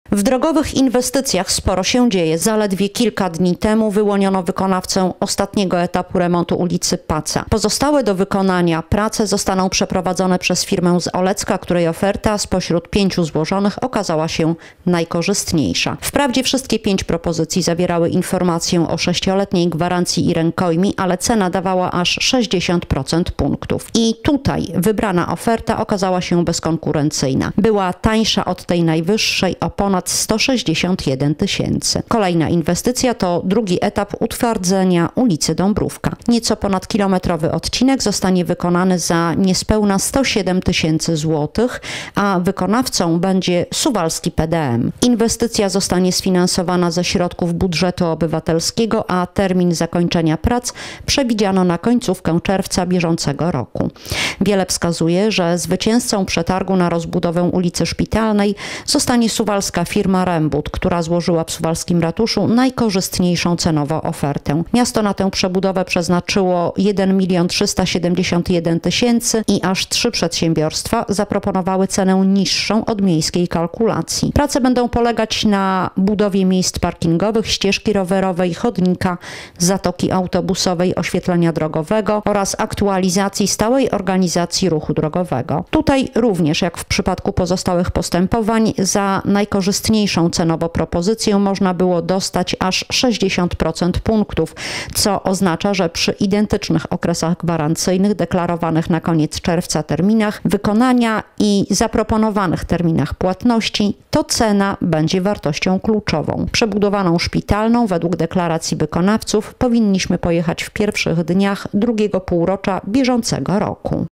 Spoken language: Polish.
W drogowych inwestycjach sporo się dzieje. Zaledwie kilka dni temu wyłoniono wykonawcę ostatniego etapu remontu ulicy Paca. Pozostałe do wykonania prace zostaną przeprowadzone przez firmę z Olecka, której oferta spośród 5 złożonych okazała się najkorzystniejsza. Wprawdzie wszystkie 5 propozycji zawierały informację o 6-letniej gwarancji i rękojmi, ale cena dawała aż 60% punktów. I tutaj wybrana oferta okazała się bezkonkurencyjna. Była tańsza od tej najwyższej o ponad 161 tysięcy. Kolejna inwestycja to drugi etap utwardzenia ulicy Dąbrówka. Nieco ponadkilometrowy odcinek zostanie wykonany za niespełna 107 tysięcy złotych, a wykonawcą będzie Suwalski PDM. Inwestycja zostanie sfinansowana ze środków budżetu obywatelskiego, a termin zakończenia prac przewidziano na końcówkę czerwca bieżącego roku. Wiele wskazuje, że zwycięzcą przetargu na rozbudowę ulicy Szpitalnej zostanie suwalska firma Rembut, która złożyła w suwalskim ratuszu najkorzystniejszą cenowo ofertę. Miasto na tę przebudowę przeznaczyło 1 371 tysięcy i aż 3 przedsiębiorstwa zaproponowały cenę niższą od miejskiej kalkulacji. Prace będą polegać na budowie miejsc parkingowych, ścieżki rowerowej, chodnika, zatoki autobusowej, oświetlenia drogowego oraz aktualizacji stałej organizacji ruchu drogowego. Tutaj również, jak w przypadku pozostałych postępowań, za najkorzystniejszą cenowo propozycję można było dostać aż 60% punktów, co oznacza, że przy identycznych okresach gwarancyjnych deklarowanych na koniec czerwca terminach wykonania i zaproponowanych terminach płatności to cena będzie wartością kluczową. Przebudowaną szpitalną według deklaracji wykonawców powinniśmy pojechać w pierwszych dniach drugiego półrocza bieżącego roku.